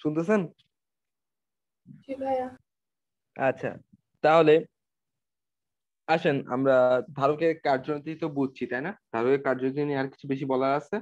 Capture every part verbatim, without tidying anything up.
শুনতেছেন? জি ভাইয়া। আচ্ছা, তাহলে আসেন আমরা ধারকের কার্যনীতি তো বুঝছি, তাই না? ধারকের কার্যনীতি নিয়ে আর কিছু বেশি বলার আছে?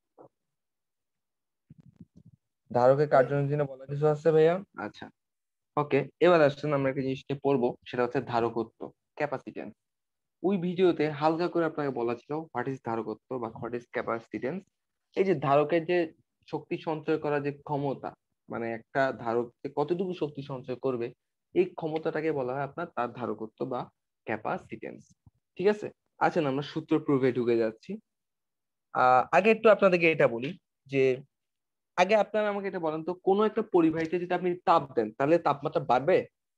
ধারকের কার্যনীতি নিয়ে বলার কিছু আছে ভাইয়া? আচ্ছা, ওকে। এবার আসছেন আমরা একটা জিনিসটা পড়বো, সেটা হচ্ছে ধারকত্ব, ক্যাপাসিটেন্স। ওই ভিডিওতে হালকা করে আপনাকে বলা ছিল হোয়াট ইজ ধারকত্ব বা হোয়াট ইজ ক্যাপাসিটেন্স। এই যে ধারকের যে শক্তি সঞ্চয় করার যে ক্ষমতা, মানে একটা ধারক যে কতটুকু শক্তি সঞ্চয় করবে, এই ক্ষমতাটাকে বলা হয় আপনার তার ধারকত্ব বা ক্যাপাসিটেন্স। ঠিক আছে, আসেন আমরা সূত্র প্রুফে ঢুকে যাচ্ছি। আহ আগে একটু আপনাদেরকে এটা বলি যে, আগে আপনারা আমাকে এটা বলেন তো, কোনো একটা পরিবাহিতে যদি আপনি তাপ দেন তাহলে তাপমাত্রা বাড়বে?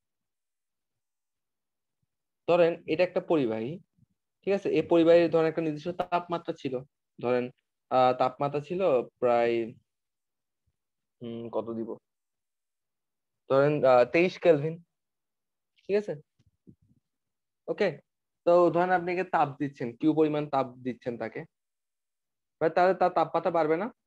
ধরেন এটা একটা পরিবাহী, ঠিক আছে? এই পরিবাহীর ধরেন একটা নির্দিষ্ট তাপমাত্রা ছিল। ধরেন আহ তাপমাত্রা ছিল প্রায় হম কত দিব, ধরেন আহ তেইশ কেলভিন। ঠিক আছে, ওকে। তো ধরেন আপনি একে তাপ দিচ্ছেন, কিউ পরিমাণ তাপ দিচ্ছেন তাকে, বা তাহলে তার তাপমাত্রা বাড়বে না?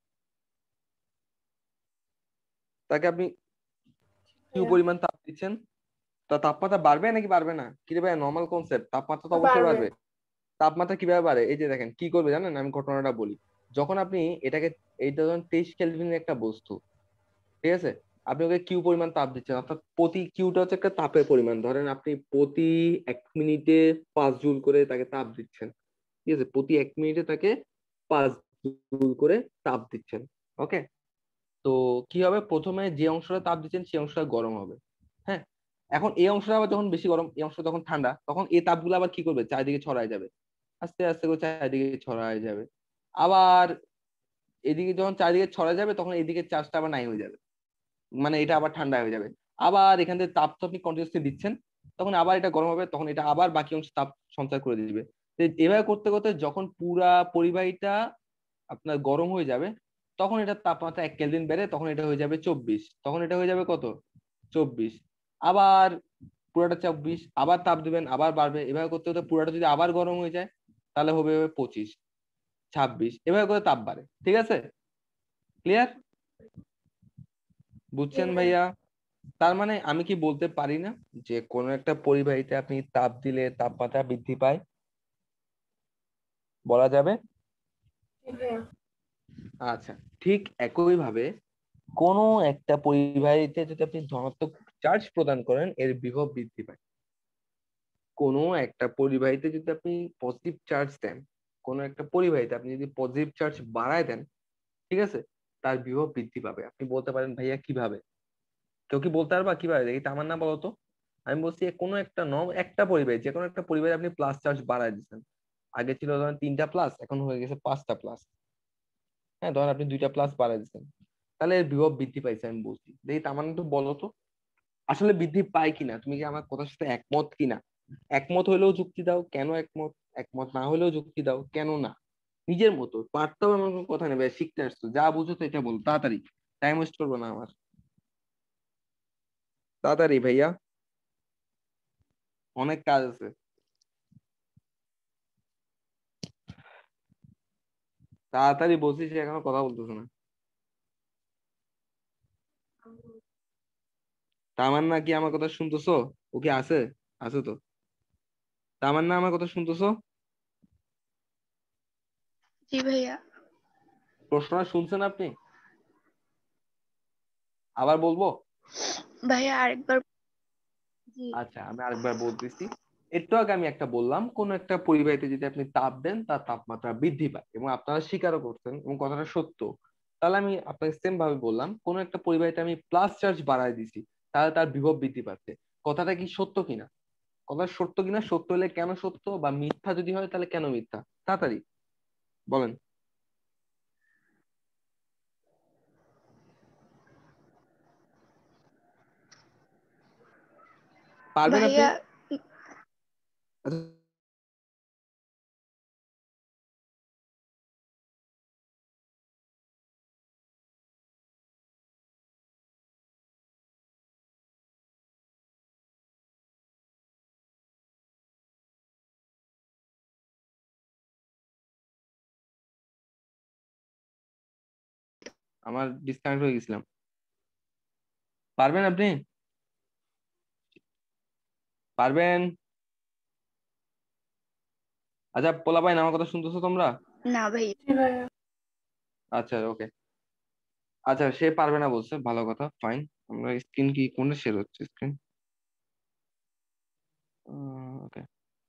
তাকে আপনি কিউ ভাইয়া পরিমাণ তাপ দিচ্ছেন, তার তাপমাত্রা বাড়বে নাকি বাড়বে না? কি রে ভাই, নর্মাল কনসেপ্ট, তাপমাত্রা তো অবশ্যই বাড়বে। বাড়বে। তাপমাত্রা কিভাবে বাড়ে? এই যে দেখেন কি করবে জানেন, আমি ঘটনাটা বলি। যখন আপনি এটাকে, এইটা যখন তেইশ কেলভিনের একটা বস্তু, ঠিক আছে, আপনি ওকে কিউ পরিমাণ তাপ দিচ্ছেন, অর্থাৎ প্রতি কিউটা হচ্ছে একটা তাপের পরিমাণ। ধরেন আপনি প্রতি এক মিনিটে পাঁচ জুল করে তাকে তাপ দিচ্ছেন। ঠিক আছে, প্রতি এক মিনিটে তাকে পাঁচ জুল করে তাপ দিচ্ছেন। ওকে। তো কি হবে, প্রথমে যে অংশটা তাপ দিচ্ছেন সেই অংশটা গরম হবে। হ্যাঁ, এখন এই অংশটা আবার যখন বেশি গরম, এই অংশটা তখন ঠান্ডা, তখন এই তাপগুলো আবার কি করবে, চারিদিকে ছড়ায় যাবে, আস্তে আস্তে করে চারিদিকে ছড়ায় যাবে। আবার এদিকে যখন চারিদিকে ছড়ায় যাবে, তখন এদিকে চার্জটা আবার নাই হয়ে যাবে, মানে এটা আবার ঠান্ডা হয়ে যাবে। আবার এখান থেকে তাপ তো আপনি কন্টিনিউসলি দিচ্ছেন, তখন আবার এটা গরম হবে, তখন এটা আবার বাকি অংশ তাপ সঞ্চার করে দিবে। তো এভাবে করতে করতে যখন পুরা পরিবাহীটা আপনার গরম হয়ে যাবে, তখন এটার তাপমাত্রা এক কেলভিন বেড়ে তখন এটা হয়ে যাবে চব্বিশ, তখন এটা হয়ে যাবে কত, চব্বিশ। আবার পুরাটা চব্বিশ, আবার তাপ দিবেন, আবার বাড়বে, এভাবে করতে করতে পুরাটা যদি আবার গরম হয়ে যায়, তাহলে হবে পঁচিশ, ছাব্বিশ, এভাবে করে তাপ বাড়ে। ঠিক আছে, ক্লিয়ার? জি বুঝছেন ভাইয়া। ভাইয়া? তার মানে আমি কি বলতে পারি না যে কোনো একটা পরিবাহীতে আপনি তাপ দিলে তাপমাত্রা বৃদ্ধি পায়? বলা যাবে। জি ভাইয়া। আচ্ছা, ঠিক একই ভাবে কোনো একটা পরিবাহীতে যদি আপনি ধনাত্মক চার্জ প্রদান করেন, এর বিভব বৃদ্ধি পায়। কোনো একটা পরিবাহীতে যদি আপনি পজিটিভ চার্জ দেন, কোনো একটা পরিবাহীতে আপনি যদি পজিটিভ চার্জ বাড়ায় দেন, ঠিক আছে, তার বিভব বৃদ্ধি পাবে। আপনি বলতে পারেন ভাইয়া কিভাবে? কেউ কি বলতে পারবা কিভাবে? দেখি তো, আমার না বলো তো। আমি বলছি কোনো একটা নম একটা পরিবাহী, যে কোনো একটা পরিবাহী আপনি প্লাস চার্জ বাড়ায় দিচ্ছেন। আগে ছিল ধরেন তিনটা প্লাস, এখন হয়ে গেছে পাঁচটা প্লাস। হ্যাঁ, ধরেন আপনি দুইটা প্লাস বাড়ায় দিচ্ছেন, তাহলে এর বিভব বৃদ্ধি পাইছে। আমি বলছি দেখি তার মানে তো বলো তো, আসলে বৃদ্ধি পায় কিনা? তুমি কি আমার কথার সাথে একমত কিনা? একমত হইলেও যুক্তি দাও কেন একমত, একমত না হইলেও যুক্তি দাও কেন না। নিজের মতো পারতেও আমার কোনো কথা নেই, শিখতে আসছো, যা বুঝো তো এটা বলো তাড়াতাড়ি, টাইম ওয়েস্ট করবো না আমার, তাড়াতাড়ি ভাইয়া, অনেক কাজ আছে। তাড়াতাড়ি বলছি, সে এখনো কথা বলতেছে না। তামান্না, কি আমার কথা শুনতেছো? ও কি আছে? আছে তো? তামান্না, আমার কথা শুনতেছো? জি ভাইয়া। প্রশ্নটা শুনছেন আপনি? আবার বলবো? ভাইয়া আরেকবার। জি। আচ্ছা, আমি আরেকবার বলতেছি। একটু আগে আমি একটা বললাম, কোন একটা পরিবাহিতে যদি আপনি তাপ দেন তার তাপমাত্রা বৃদ্ধি পায়, এবং আপনারা স্বীকারও করছেন এবং কথাটা সত্য। তাহলে আমি আপনাকে সেম ভাবে বললাম, কোন একটা পরিবাহিতে আমি প্লাস চার্জ বাড়ায় দিছি, তাহলে তার বিভব বৃদ্ধি পাচ্ছে। কথাটা কি সত্য কিনা? কথা সত্য কিনা, সত্য হলে কেন সত্য, বা মিথ্যা যদি হয় তাহলে কেন মিথ্যা? তাড়াতাড়ি বলেন। পারবেন আপনি? ভাইয়া আচ্ছা, আমার ডিসকানেক্ট হয়ে গেছিলাম। পারবেন আপনি? পারবেন? আচ্ছা পোলাপাইন, আমার কথা শুনতেছো তোমরা? না ভাইয়া। জি ভাইয়া। আচ্ছা ওকে। আচ্ছা সে পারবে না বলছে, ভালো কথা, ফাইন। আমরা স্ক্রিন কি কোনটা শেয়ার হচ্ছে স্ক্রিন? ওকে।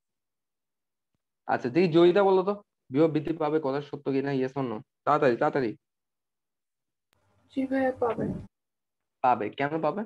আচ্ছা দেখি জয়িতা বলো তো, বিভব বৃদ্ধি পাবে কথা সত্য কিনা, ইয়েস অর নো? তাড়াতাড়ি তাড়াতাড়ি। জি ভাইয়া পাবে। পাবে, কেন পাবে?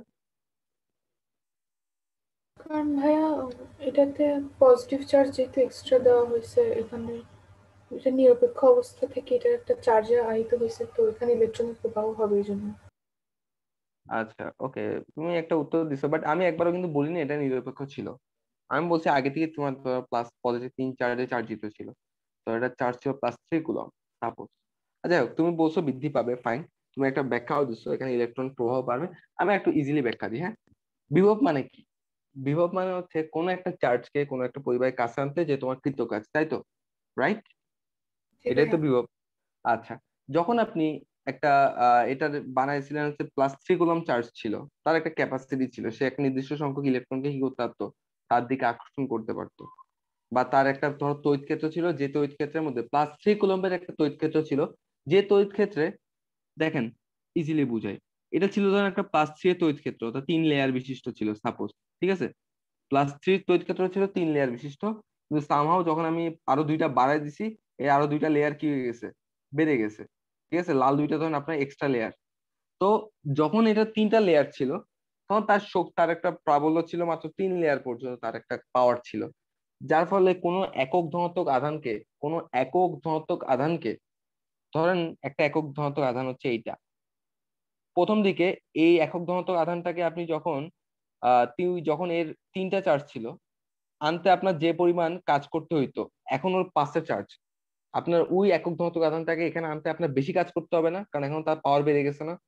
কারণ ভাইয়া এটাতে পজিটিভ চার্জ যেহেতু এক্সট্রা দেওয়া হয়েছে এখানে, এটা নিরপেক্ষ অবস্থা থেকে এটা একটা চার্জে আহিত হয়েছে, তো এখানে ইলেকট্রনের প্রবাহ হবে এই জন্য। আচ্ছা ওকে, তুমি একটা উত্তর দিছো, বাট আমি একবারও কিন্তু বলিনি এটা নিরপেক্ষ ছিল। আমি বলছি আগে থেকে তোমার প্লাস পজিটিভ তিন চার্জে চার্জিত ছিল, তো এটা চার্জ ছিল প্লাস থ্রি কুলম সাপোজ। যাই হোক, তুমি বলছো বৃদ্ধি পাবে, ফাইন। তুমি একটা ব্যাখ্যাও দিচ্ছ এখানে ইলেকট্রন প্রভাব পাবে। আমি একটু ইজিলি ব্যাখ্যা দিই, হ্যাঁ। বিভব মানে কি? বিভব মানে হচ্ছে কোনো একটা চার্জকে কোনো একটা পরিবাহের কাছে আনতে যে তোমার কৃত কাজ, তাই তো? রাইট? জি এটাই ভাইয়া। তো বিভব। আচ্ছা, যখন আপনি একটা আহ এটার বানাইছিলেন হচ্ছে প্লাস থ্রি কুলম চার্জ ছিল, তার একটা ক্যাপাসিটি ছিল, সে একটা নির্দিষ্ট সংখ্যক ইলেকট্রনকে কি করতে পারতো, তার দিকে আকর্ষণ করতে পারতো। বা তার একটা ধরো তড়িৎ ক্ষেত্র ছিল, যে তড়িৎ ক্ষেত্রের মধ্যে প্লাস থ্রি কুলম্বের একটা তড়িৎ ক্ষেত্র ছিল, যে তড়িৎ ক্ষেত্রে দেখেন ইজিলি বুঝাই, এটা ছিল ধরেন একটা প্লাস থ্রি এর তড়িৎ ক্ষেত্র, অর্থাৎ তিন লেয়ার বিশিষ্ট ছিল সাপোজ, ঠিক আছে? প্লাস থ্রি তড়িৎ ক্ষেত্র ছিল তিন লেয়ার বিশিষ্ট, কিন্তু সামহাও যখন আমি আরো দুইটা বাড়াই দিছি, এই আরো দুইটা লেয়ার কি হয়ে গেছে, বেড়ে গেছে। ঠিক আছে, লাল দুইটা ধরেন আপনার এক্সট্রা লেয়ার। তো যখন এটা তিনটা লেয়ার ছিল, তখন তার শোক তার একটা প্রাবল্য ছিল মাত্র তিন লেয়ার পর্যন্ত, তার একটা পাওয়ার ছিল। যার ফলে কোনো একক ধনাত্মক আধানকে, কোনো একক ধনাত্মক আধানকে, ধরেন একটা একক ধনাত্মক আধান হচ্ছে এইটা, প্রথম দিকে এই একক ধনাত্মক আধানটাকে আপনি যখন আহ তি- যখন এর তিনটা চার্জ ছিল, আনতে আপনার যে পরিমাণ কাজ করতে হইতো, এখন ওর পাঁচটা চার্জ, আপনার ওই একক ধনাত্মক আধানটাকে এখানে আনতে আপনার বেশি কাজ করতে হবে না, কারণ এখন তার পাওয়ার বেড়ে গেছে না?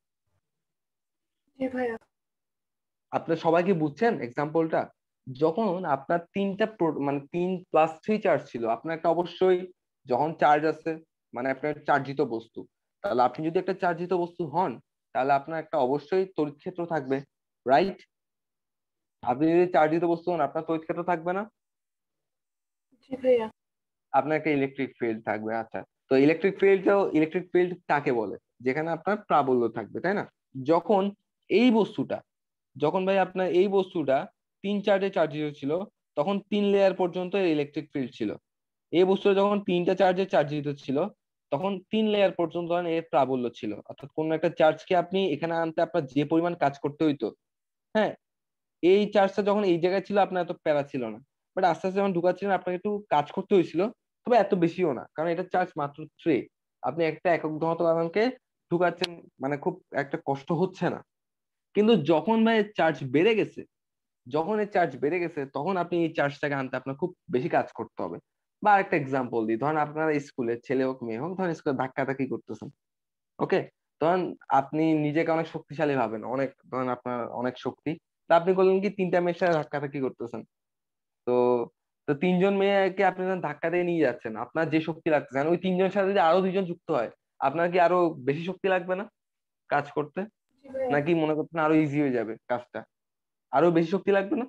জি ভাইয়া। আপনার সবাই কি বুঝছেন এক্সাম্পলটা? যখন আপনার তিনটা প্রো- মানে তিন প্লাস থ্রি চার্জ ছিল, আপনার একটা অবশ্যই, যখন চার্জ আছে মানে আপনার চার্জিত বস্তু, তাহলে আপনি যদি একটা চার্জিত বস্তু হন, তাহলে আপনার একটা অবশ্যই তড়িৎ ক্ষেত্র থাকবে, রাইট? আপনি যদি চার্জিত বস্তু হন, আপনার তড়িৎ ক্ষেত্র থাকবে না? জি ভাইয়া। আপনার একটা ইলেকট্রিক ফিল্ড থাকবে, আচ্ছা। তো ইলেকট্রিক ফিল্ডটাও, ইলেকট্রিক ফিল্ড কাকে বলে? যেখানে আপনার প্রাবল্য থাকবে, তাই না? যখন এই বস্তুটা, যখন ভাই আপনার এই বস্তুটা তিন চার্জে চার্জিত ছিল, তখন তিন লেয়ার পর্যন্ত ইলেকট্রিক ফিল্ড ছিল। এই বস্তুটা যখন তিনটা চার্জে চার্জিত ছিল, তখন তিন লেয়ার পর্যন্ত এর প্রাবল্য ছিল, অর্থাৎ কোন একটা চার্জকে আপনি এখানে আনতে আপনার যে পরিমাণ কাজ করতে হইতো, হ্যাঁ, এই চার্জটা যখন এই জায়গায় ছিল আপনার এত প্যারা ছিল না। বাট আস্তে আস্তে যখন ঢুকাচ্ছিলেন আপনাকে একটু কাজ করতে হয়েছিল, তবে এত বেশিও না, কারণ এটা চার্জ মাত্র থ্রি। আপনি একটা একক ধনাত্মক আধানকে ঢুকাচ্ছেন, মানে খুব একটা কষ্ট হচ্ছে না। কিন্তু যখন ভাই চার্জ বেড়ে গেছে, যখন এই চার্জ বেড়ে গেছে, তখন আপনি এই চার্জটাকে আনতে আপনার খুব বেশি কাজ করতে হবে। বা একটা এক্সাম্পল দিই, ধরেন আপনারা স্কুলে, ছেলে হোক মেয়ে হোক, ধরেন স্কুলে ধাক্কাধাক্কি করতেছেন, ওকে? তখন আপনি নিজেকে অনেক শক্তিশালী ভাবেন, অনেক, ধরেন আপনার অনেক শক্তি, তা আপনি করলেন কি, তিনটা মেয়ের সাথে ধাক্কাধাক্কি করতেছেন। তো তো তিনজন মেয়েকে আপনি যখন ধাক্কা দিয়ে নিয়ে যাচ্ছেন, আপনার যে শক্তি লাগতেছে, ওই তিনজনের সাথে যদি আরো দুইজন যুক্ত হয়, আপনার কি আরো বেশি শক্তি লাগবে না কাজ করতে? জি ভাইয়া। নাকি মনে করছেন আরো ইজি হয়ে যাবে কাজটা? আরো বেশি শক্তি লাগবে না?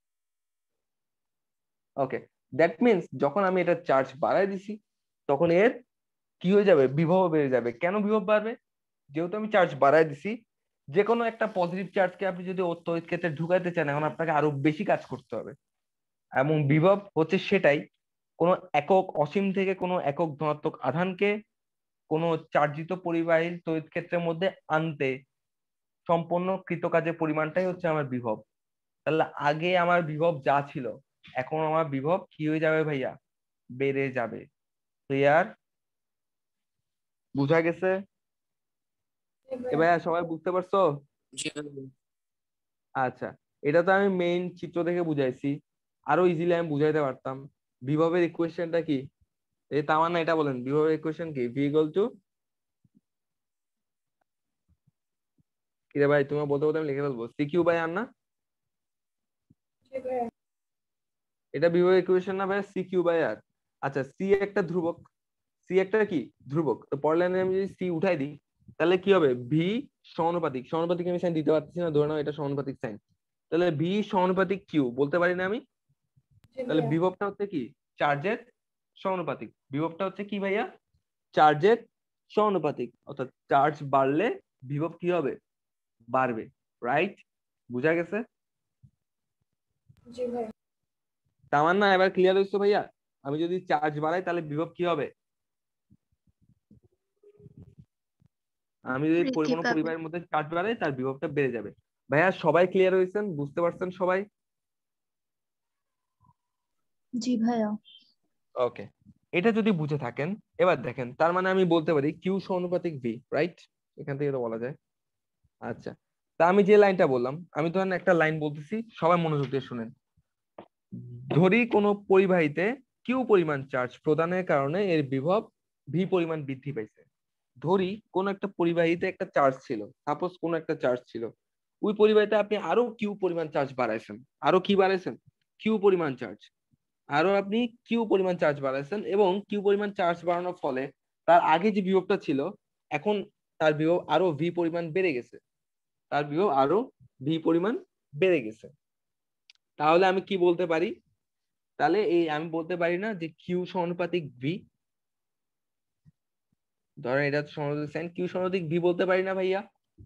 ওকে, দ্যাট মিনস যখন আমি এটা চার্জ বাড়ায় দিছি, তখন এর কি হয়ে যাবে, বিভব বেড়ে যাবে। কেন বিভব বাড়বে? যেহেতু আমি চার্জ বাড়ায় দিছি, যে কোনো একটা পজিটিভ চার্জকে আপনি যদি ওর তড়িৎ ক্ষেত্রে ঢুকাইতে চান, এখন আপনাকে আরো বেশি কাজ করতে হবে। এবং বিভব হচ্ছে সেটাই, কোনো একক অসীম থেকে কোনো একক ধনাত্মক আধানকে কোনো চার্জিত পরিবাহীর তড়িৎ ক্ষেত্রের মধ্যে আনতে সম্পন্ন কৃতকাজের পরিমাণটাই হচ্ছে আমার বিভব। তাহলে আগে আমার বিভব যা ছিল, এখন আমার বিভব কি হয়ে যাবে ভাইয়া, বেড়ে যাবে। ক্লিয়ার? বুঝা গেছে? জি এ ভাইয়া। ভাইয়া সবাই বুঝতে পারছো? জি ভাইয়া। আচ্ছা, এটা তো আমি মেইন চিত্র দেখে বুঝাইছি, আরো ইজিলি আমি বুঝাইতে পারতাম। বিভবের ইকুয়েশনটা কি? এই তামান্না এটা বলেন, বিভবের ইকুয়েশন কি? ভি ইকুয়াল টু, কি রে ভাই, তুমি বলতে বলতে আমি লিখে ফেলবো, সি কিউ বাই আর না? জি ভাইয়া। এটা বিভবের ইকুয়েশন না ভাই, সি কিউ বাই আর। আচ্ছা, সি একটা ধ্রুবক, সি একটা কি ধ্রুবক, তো পরের লাইনে আমি যদি সি উঠাই দিই, তাহলে কি হবে? ভি সমানুপাতিক, সমানুপাতিক আমি সাইন দিতে পারতেছি না, ধরে নাও এটা সমানুপাতিক সাইন, তাহলে ভি সমানুপাতিক কিউ বলতে পারি না আমি? জি তাহলে ভাইয়া। বিভবটা হচ্ছে কি? চার্জের সমানুপাতিক। বিভবটা হচ্ছে কি ভাইয়া? চার্জের সমানুপাতিক, অর্থাৎ চার্জ বাড়লে বিভব কি হবে? বাড়বে, রাইট? বুঝা গেছে? জি ভাইয়া। তার না এবার ক্লিয়ার হয়েছে ভাইয়া? আমি যদি চার্জ বাড়াই তাহলে বিভব কি হবে? আমি যদি পরি- বৃদ্ধি কোনো পাবে। পরিবারের মধ্যে চার্জ বাড়াই তার বিভবটা বেড়ে যাবে। ভাইয়া সবাই ক্লিয়ার হয়েছেন? বুঝতে পারছেন সবাই? জি ভাইয়া। ওকে, এটা যদি বুঝে থাকেন, এবার দেখেন, তার মানে আমি বলতে পারি কিউ সমানুপাতিক ভি, রাইট? এখান থেকে তো বলা যায়। আচ্ছা, তা আমি যে লাইনটা বললাম, আমি ধরেন একটা লাইন বলতেছি, সবাই মনোযোগ দিয়ে শুনেন। ধরি কোনো পরিবাহীতে কিউ পরিমাণ চার্জ প্রদানের কারণে এর বিভব ভি পরিমাণ বৃদ্ধি পাইছে। ধরি কোন একটা পরিবাহীতে একটা চার্জ ছিল, সাপোজ কোন একটা চার্জ ছিল, ওই পরিবাহীতে আপনি আরো কিউ পরিমাণ চার্জ বাড়াইছেন। আরো কি বাড়াইছেন? কিউ পরিমাণ চার্জ। আরো আপনি কিউ পরিমাণ চার্জ বাড়াইছেন, এবং কিউ পরিমাণ চার্জ বাড়ানোর ফলে তার আগে যে বিভবটা ছিল, এখন তার বিভব আরো ভি পরিমাণ বেড়ে গেছে। তার বিভব আরো ভি পরিমাণ বেড়ে গেছে। তাহলে আমি কি বলতে পারি? তাহলে এই আমি বলতে পারি না যে কিউ সমানুপাতিক ভি, ধরেন এটা সমানুপাতিক সাইন, কিউ সমানুপাতিক ভি বলতে পারি না ভাইয়া?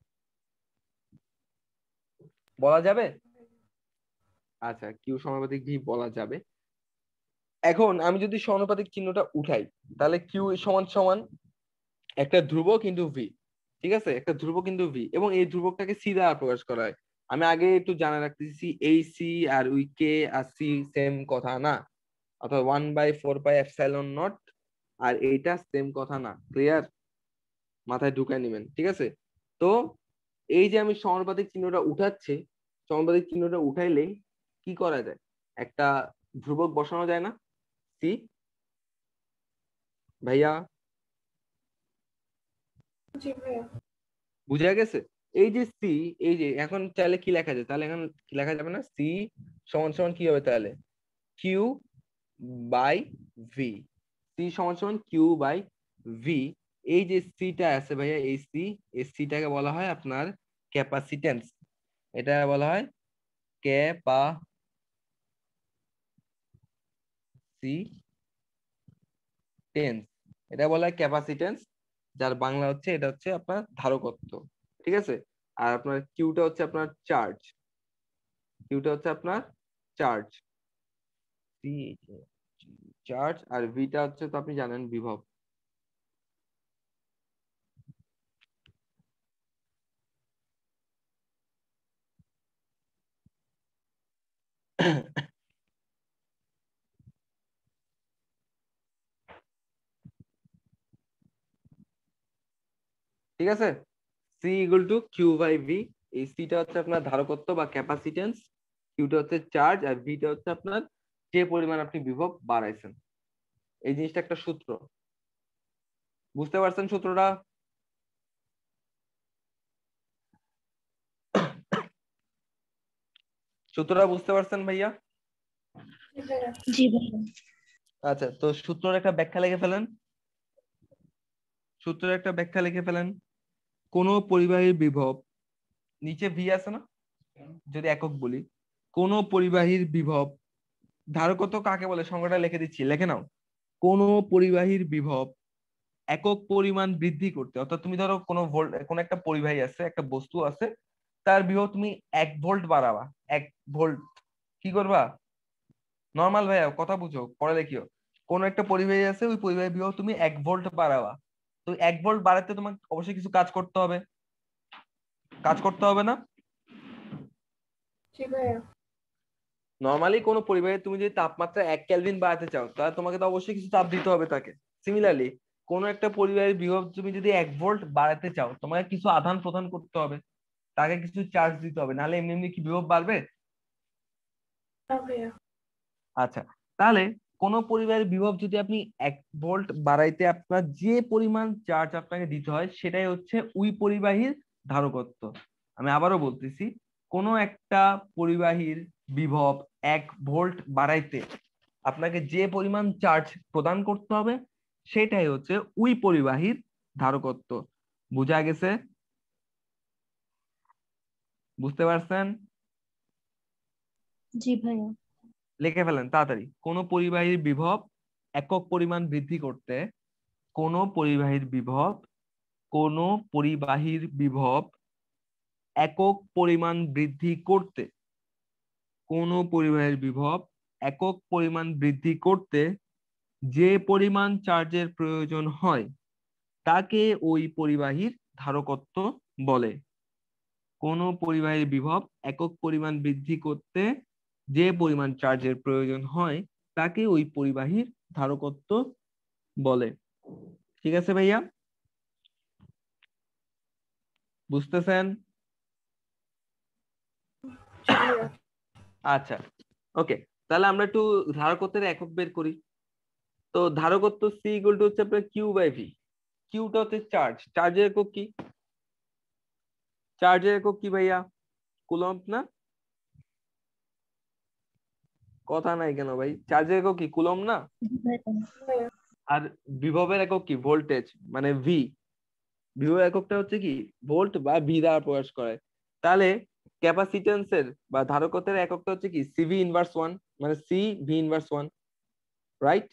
বলা যাবে? আচ্ছা, কিউ সমানুপাতিক ভি বলা যাবে। এখন আমি যদি সমানুপাতিক চিহ্নটা উঠাই, তাহলে কিউ সমান সমান একটা ধ্রুবক কিন্তু ভি, ঠিক আছে? একটা ধ্রুবক কিন্তু ভি, এবং এই ধ্রুবকটাকে সি দ্বারা প্রকাশ করা হয়। আমি আগে একটু জানা রাখতেছি, এই সি আর উই কে আর সি সেম কথা না, অর্থাৎ one by four pi epsilon naught আর এইটা সেম কথা না। ক্লিয়ার? মাথায় ঢুকাই নেবেন, ঠিক আছে? তো এই যে আমি সমানুপাতিক চিহ্নটা উঠাচ্ছি, সমানুপাতিক চিহ্নটা উঠাইলে কি করা যায়? একটা ধ্রুবক বসানো যায় না? সি, ভাইয়া জি ভাইয়া। বুঝা গেছে? এই যে সি, এই যে এখন চাইলে কি লেখা যায়? তাহলে এখন কি লেখা যাবে না? সি সমান সমান কি হবে তাহলে? Q by V. সি সমান সমান কিউ বাই ভি। এই যে সিটা আছে ভাইয়া, এই সি, এই সিটাকে বলা হয় আপনার ক্যাপাসিটেন্স। এটা বলা হয় ক্যাপাসিটেন্স। এটা বলা হয় ক্যাপাসিটেন্স, যার বাংলা হচ্ছে, এটা হচ্ছে আপনার ধারকত্ব, ঠিক আছে? আর আপনার কিউটা হচ্ছে আপনার চার্জ, কিউটা হচ্ছে আপনার চার্জ, সি চার্জ, আর ভিটা হচ্ছে তো আপনি জানেন বিভব। ঠিক আছে? C equal to Q by V. এই সিটা হচ্ছে আপনার ধারকত্ব বা ক্যাপাসিটেন্স, কিউটা হচ্ছে চার্জ, আর ভিটা হচ্ছে আপনার যে পরিমাণ আপনি বিভব বাড়াইছেন। এই জিনিসটা একটা সূত্র, বুঝতে পারছেন সূত্রটা? সূত্রটা বুঝতে পারছেন ভাইয়া? জি ভাইয়া। জি ভাইয়া। আচ্ছা, তো সূত্রের একটা ব্যাখ্যা লিখে ফেলেন। সূত্রের একটা ব্যাখ্যা লিখে ফেলেন। কোন পরিবাহীর বিভব, নিচে ভি আছে না, যদি একক বলি, কোন পরিবাহীর বিভব, ধারকত্ব কাকে বলে সংজ্ঞাটা লিখে দিচ্ছি, লিখে নাও। কোন পরিবাহীর বিভব একক পরিমাণ বৃদ্ধি করতে, অর্থাৎ তুমি ধরো কোনো ভোল্ট, কোন একটা পরিবাহী আছে, একটা বস্তু আছে, তার বিভব তুমি এক ভোল্ট বাড়াবা। এক ভোল্ট কি করবা? নর্মাল ভাইয়া কথা বুঝো, পরে দেখিও। কোন একটা পরিবাহী আছে, ওই পরিবাহী বিভব তুমি এক ভোল্ট বাড়াবা। তো এক ভোল্ট বাড়াতে তোমাকে অবশ্যই কিছু কাজ করতে হবে, কাজ করতে হবে না? জি ভাইয়া। নর্মালি কোনো পরিবাহী তুমি যদি তাপমাত্রা এক কেলভিন বাড়াতে চাও, তাহলে তোমাকে তো অবশ্যই কিছু তাপ দিতে হবে তাকে। সিমিলারলি কোন একটা পরিবাহীর বিভব তুমি যদি এক ভোল্ট বাড়াতে চাও, তোমাকে কিছু আদান প্রদান করতে হবে, তাকে কিছু চার্জ দিতে হবে, নাহলে এমনি এমনি কি বিভব বাড়বে? না ভাইয়া। আচ্ছা, তাহলে কোন পরিবাহের বিভব যদি আপনি এক ভোল্ট বাড়াইতে আপনার যে পরিমাণ চার্জ আপনাকে দিতে হয়, সেটাই হচ্ছে ওই পরিবাহীর ধারকত্ব। আমি আবারও বলতেছি, কোন একটা পরিবাহীর বিভব এক ভোল্ট বাড়াইতে আপনাকে যে পরিমাণ চার্জ প্রদান করতে হবে, সেটাই হচ্ছে ওই পরিবাহীর ধারকত্ব। বুঝা গেছে? বুঝতে পারছেন? জি ভাইয়া। লিখে ফেলেন তাড়াতাড়ি। কোন পরিবাহীর বিভব একক পরিমাণ বৃদ্ধি করতে কোন পরিবাহীর বিভব কোন পরিবাহীর বিভব একক পরিমাণ বৃদ্ধি করতে কোন পরিবাহীর বিভব একক পরিমাণ বৃদ্ধি করতে যে পরিমাণ চার্জের প্রয়োজন হয় তাকে ওই পরিবাহীর ধারকত্ব বলে। কোন পরিবাহীর বিভব একক পরিমাণ বৃদ্ধি করতে যে পরিমাণ চার্জের প্রয়োজন হয় তাকে ওই পরিবাহীর ধারকত্ব বলে। ঠিক আছে ভাইয়া? বুঝতেছেন? জি ভাইয়া। আচ্ছা, ওকে, তাহলে আমরা একটু ধারকত্বের একক বের করি। তো ধারকত্ব সি ইকুয়াল টু হচ্ছে আপনার কিউ বাই ভি। কিউটা হচ্ছে চার্জ, চার্জের একক কি? চার্জের একক কি ভাইয়া? কুলম্ব না? কথা নাই কেন ভাই? চার্জের একক কি? কুলম্ব না? জি ভাইয়া। ভাইয়া আর বিভবের একক কি? ভোল্টেজ, মানে ভি। বিভবের এককটা হচ্ছে কি? ভোল্ট বা ভি দ্বারা প্রকাশ করে। তাহলে ক্যাপাসিটেন্সের বা ধারকত্বের এককটা হচ্ছে কি? সিভি ইনভার্স ওয়ান, মানে C V inverse one, right?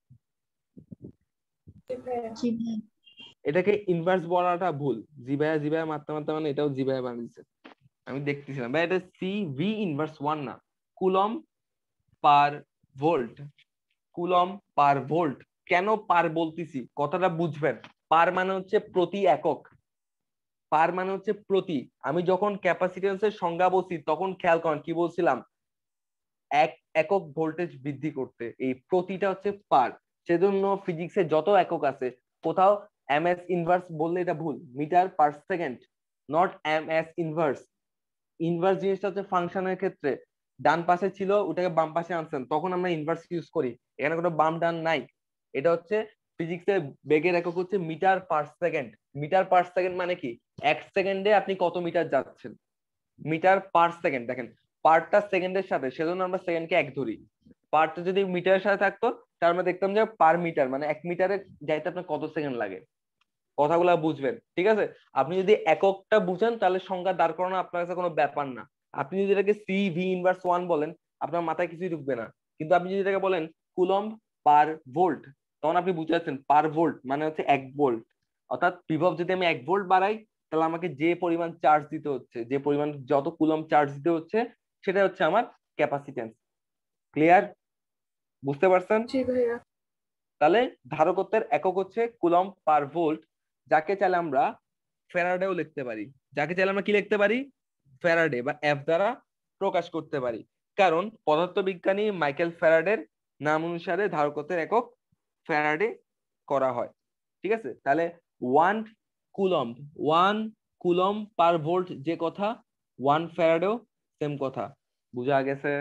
জি ভাইয়া। জি ভাইয়া। এটাকে ইনভার্স বলাটা ভুল। জিবায়া জিবায়া মারতে মারতে মানে এটাও জিবায়া বানিয়েছে, আমি দেখতেছিলাম ভাই। এটা সি ভি ইনভার্স ওয়ান না, coulomb per volt. Coulomb per volt. কেন পার বলতেছি কথাটা বুঝবেন। পার মানে হচ্ছে প্রতি একক। পার মানে হচ্ছে প্রতি। আমি যখন ক্যাপাসিটেন্সের সংজ্ঞা বলছি তখন খেয়াল করেন কি বলছিলাম? এক একক ভোল্টেজ বৃদ্ধি করতে। এই প্রতিটা হচ্ছে পার। সেজন্য ফিজিক্সে যত একক আছে কোথাও এম এস ইনভার্স বললে এটা ভুল। Metre per second, not M S inverse. Inverse জিনিসটা হচ্ছে ফাংশনের ক্ষেত্রে ডান পাশে ছিল, ওটাকে বাম পাশে আনছেন, তখন আমরা ইনভার্স ইউজ করি। এখানে কোনো বাম ডান নাই। এটা হচ্ছে ফিজিক্সের বেগের একক হচ্ছে metre per second. Metre per second মানে কি? এক সেকেন্ডে আপনি কত মিটার যাচ্ছেন। মিটার পার সেকেন্ড, দেখেন পারটা সেকেন্ডের সাথে, সেজন্য আমরা সেকেন্ডকে এক ধরি। পারটা যদি মিটারের সাথে থাকতো তার মানে দেখতাম যে পার মিটার মানে এক মিটারে যাইতে আপনার কত সেকেন্ড লাগে। কথাগুলো বুঝবেন, ঠিক আছে? আপনি যদি এককটা বুঝেন তাহলে সংখ্যা দাঁড় করানো আপনার কাছে কোনো ব্যাপার না। আপনি যদি এটাকে সি ভি ইনভার্স ওয়ান বলেন আপনার মাথায় কিছুই ঢুকবে না। কিন্তু আপনি যদি এটাকে বলেন কুলম্ব পার ভোল্ট, তখন আপনি বুঝতে পারছেন পার ভোল্ট মানে হচ্ছে এক ভোল্ট। অর্থাৎ বিভব যদি আমি এক ভোল্ট বাড়াই তাহলে আমাকে যে পরিমাণ চার্জ দিতে হচ্ছে, যে পরিমাণ যত কুলম্ব চার্জ দিতে হচ্ছে সেটা হচ্ছে আমার ক্যাপাসিটেন্স। ক্লিয়ার? বুঝতে পারছেন? জি ভাইয়া। তাহলে ধারকত্বের একক হচ্ছে কুলম্ব পার ভোল্ট, যাকে চাইলে আমরা ফ্যারাডেও লিখতে পারি। যাকে চাইলে আমরা কি লিখতে পারি? ফ্যারাডে বা এফ দ্বারা প্রকাশ করতে পারি। কারণ পদার্থবিজ্ঞানী মাইকেল ফ্যারাডের নাম অনুসারে ধারকত্বের একক ফ্যারাডে করা হয়। ঠিক আছে? তাহলে one coulomb, one coulomb per volt যে কথা, ওয়ান ফ্যারাডেও সেম কথা। বুঝা গেছে?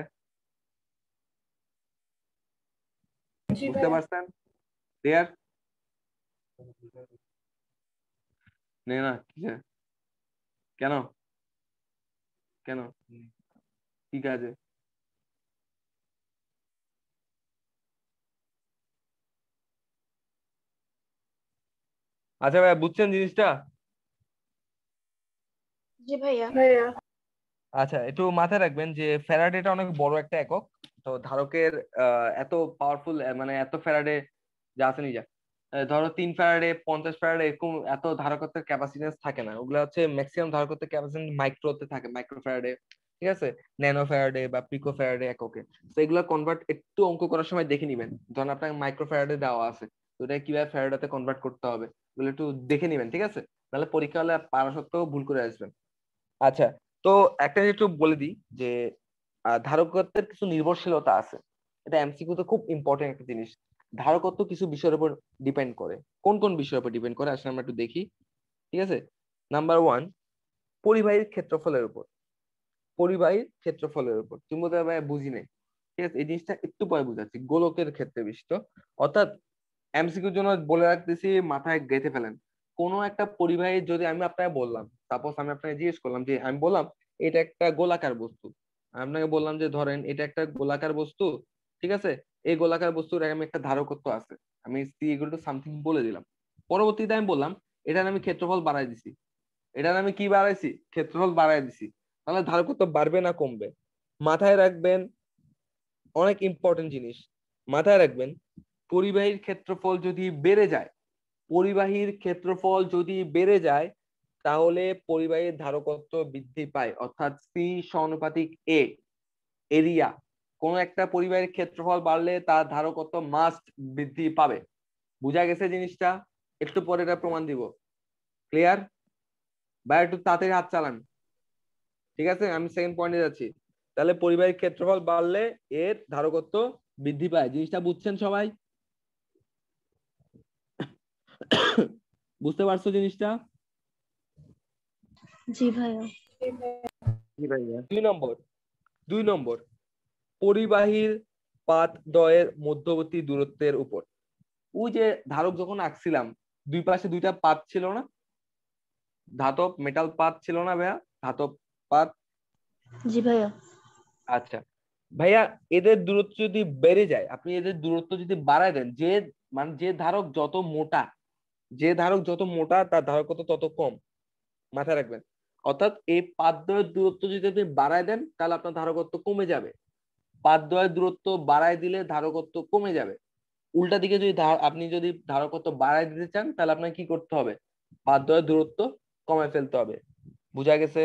জি বুঝতে ভাইয়া। পারছেন? ক্লিয়ার? নে না কিসে? কেন কেন কি কাজে? আচ্ছা ভাই, বুঝছেন জিনিসটা? জি ভাইয়া। ভাইয়া। আচ্ছা, একটু মাথায় রাখবেন যে ফ্যারাডেটা অনেক বড় একটা একক। তো ধারকের আহ, এত পাওয়ারফুল, মানে এত ফ্যারাডে যা আছে নিজা, ধরো তিন ফ্যারাডে পঞ্চাশ ফ্যারাডে এরকম এত ধারকত্বের ক্যাপাসিটেন্স থাকে না। ওগুলা হচ্ছে ম্যাক্সিমাম ধারকত্বের ক্যাপাসিটেন্স মাইক্রোতে থাকে, মাইক্রো ফ্যারাডে, ঠিক আছে, ন্যানো ফ্যারাডে বা পিকো ফ্যারাডে এককে। তো এগুলো কনভার্ট একটু অঙ্ক করার সময় দেখে নিবেন। ধরুন আপনাকে মাইক্রো ফ্যারাডে দেওয়া আছে, তো এটা কিভাবে ফ্যারাডেতে কনভার্ট করতে হবে এগুলো একটু দেখে নিবেন, ঠিক আছে? তাহলে পরীক্ষা হলে পারা সত্ত্বেও ভুল করে আসবেন। আচ্ছা, তো একটা জিনিস একটু বলে দিই যে আহ, ধারকত্বের কিছু নির্ভরশীলতা আছে। এটা এমসিকিউ তো খুব ইম্পর্টেন্ট একটা জিনিস। ধারকত্ব কিছু বিষয়ের উপর ডিপেন্ড করে। কোন কোন বিষয়ের উপর ডিপেন্ড করে আসলে আমরা একটু দেখি, ঠিক আছে? নাম্বার ওয়ান, পরিবাহীর ক্ষেত্রফলের উপর। পরিবাহীর ক্ষেত্রফলের উপর তুমি বোধহয় ভাই বুঝি নাই, ঠিক আছে? এই জিনিসটা একটু পরে বুঝাচ্ছি। গোলকের ক্ষেত্রে বিশিষ্ট, অর্থাৎ এমসিকিউর জন্য বলে রাখতেছি, মাথায় গেঁথে ফেলেন। কোনো একটা পরিবাহী যদি আমি আপনাকে বললাম, সাপোজ আমি আপনাকে জিজ্ঞেস করলাম যে আমি বললাম এটা একটা গোলাকার বস্তু, আমি আপনাকে বললাম যে ধরেন এটা একটা গোলাকার বস্তু, ঠিক আছে? এই গোলাকার বস্তুর আমি একটা ধারকত্ব আছে, আমি সি ইকুয়াল টু সামথিং বলে দিলাম। পরবর্তীতে আমি বললাম এটার আমি ক্ষেত্রফল বাড়াই দিছি, এটার আমি কি বাড়াইছি, ক্ষেত্রফল বাড়াই দিছি, তাহলে ধারকত্ব বাড়বে না কমবে? মাথায় রাখবেন অনেক ইম্পর্টেন্ট জিনিস, মাথায় রাখবেন পরিবাহীর ক্ষেত্রফল যদি বেড়ে যায়, পরিবাহীর ক্ষেত্রফল যদি বেড়ে যায় তাহলে পরিবাহীর ধারকত্ব বৃদ্ধি পায়, অর্থাৎ সি সমানুপাতিক এ। এরিয়া, কোন একটা পরিবাহীর ক্ষেত্রফল বাড়লে তার ধারকত্ব মাস্ট বৃদ্ধি পাবে। বুঝা গেছে জিনিসটা? একটু পরে এটা প্রমাণ দিব। ক্লিয়ার? বা একটু তাড়াতাড়ি হাত চালান। ঠিক আছে, আমি সেকেন্ড পয়েন্টে যাচ্ছি। তাহলে পরিবাহীর ক্ষেত্রফল বাড়লে এর ধারকত্ব বৃদ্ধি পায়। জিনিসটা বুঝছেন সবাই? বুঝতে পারছো জিনিসটা? জি ভাইয়া। দুই নম্বর দুই নম্বর পরিবাহীর পাত দ্বয়ের মধ্যবর্তী দূরত্বের উপর। ওই যে ধারক যখন আঁকছিলাম দুই পাশে দুইটা পাত ছিল না, ধাতব মেটাল পাত ছিল না ভাইয়া, ধাতব পাত। জি ভাইয়া। আচ্ছা ভাইয়া, এদের দূরত্ব যদি বেড়ে যায়, আপনি এদের দূরত্ব যদি বাড়ায় দেন, যে মানে যে ধারক যত মোটা, যে ধারক যত মোটা তার ধারকত্ব তত কম। মাথায় রাখবেন। অর্থাৎ এই পাতদ্বয়ের দূরত্ব যদি আপনি বাড়ায় দেন তাহলে আপনার ধারকত্ব কমে যাবে, পাতদ্বয়ের দূরত্ব বাড়ায় দিলে ধারকত্ব কমে যাবে। উল্টা দিকে যদি আপনি যদি ধারকত্ব বাড়ায় দিতে চান তাহলে আপনাকে কি করতে হবে, পাতদ্বয়ের দূরত্ব কমে ফেলতে হবে। বুঝা গেছে?